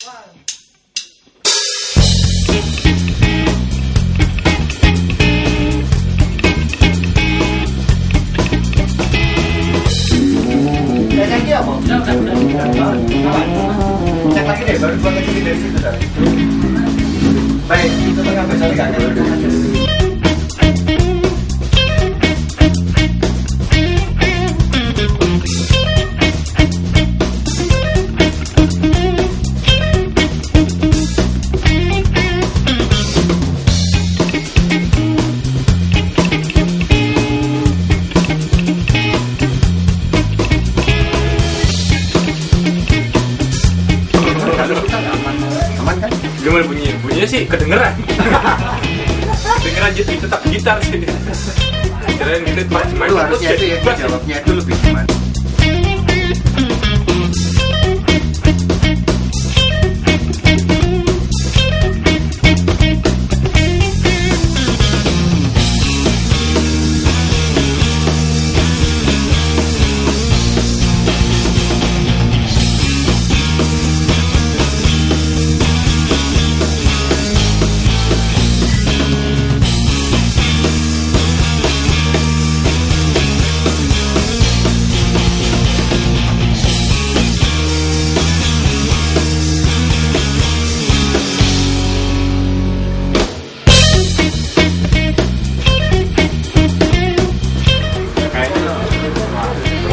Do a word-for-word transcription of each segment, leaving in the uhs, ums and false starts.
Cek lagi deh, baru dua kali dari situ. Baik, itu tengah besar kan? Aman kan? Gimana bunyinya? Bunyinya sih kedengeran. Dengeran jadi tetap gitar sih. Kirain kita main Itu harusnya itu ya, jawabnya itu lebih gimana?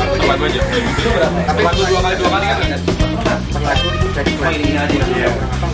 Tapi dua kali dua kali kan? Per lagu jadi dua ini aja.